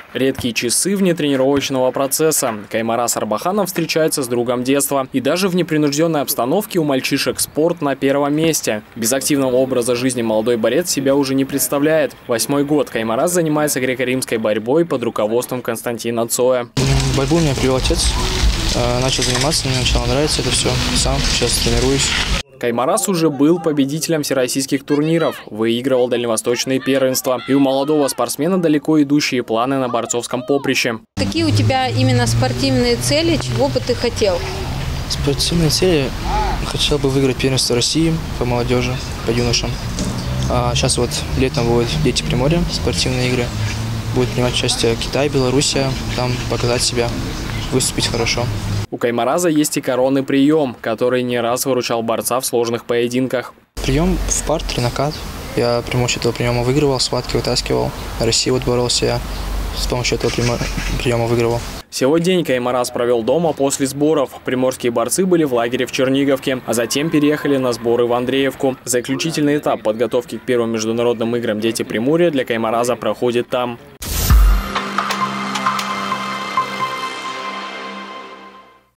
Редкие часы вне тренировочного процесса. Каймараз Арбаханов встречается с другом детства. И даже в непринужденной обстановке у мальчишек спорт на первом месте. Без активного образа жизни молодой борец себя уже не представляет. 8-й год Каймараз занимается греко-римской борьбой под руководством Константина Цоя. Борьбу меня привел отец. Начал заниматься, мне начало нравиться это все. Сам сейчас тренируюсь. Каймараз уже был победителем всероссийских турниров, выигрывал дальневосточные первенства. И у молодого спортсмена далеко идущие планы на борцовском поприще. Какие у тебя именно спортивные цели, чего бы ты хотел? Спортивные цели. Хотел бы выиграть первенство России по молодежи, по юношам. А сейчас вот летом будут Дети Приморья, спортивные игры. Будет принимать участие Китай, Белоруссия, там показать себя, выступить хорошо. У Каймараза есть и коронный прием, который не раз выручал борца в сложных поединках. Прием в пар, тринокат. Я при помощи этого приема выигрывал, схватки вытаскивал. На России вот боролся, я с помощью этого приема выигрывал. Сегодня Каймараз провел дома после сборов. Приморские борцы были в лагере в Черниговке, а затем переехали на сборы в Андреевку. Заключительный этап подготовки к первым международным играм «Дети Приморья» для Каймараза проходит там.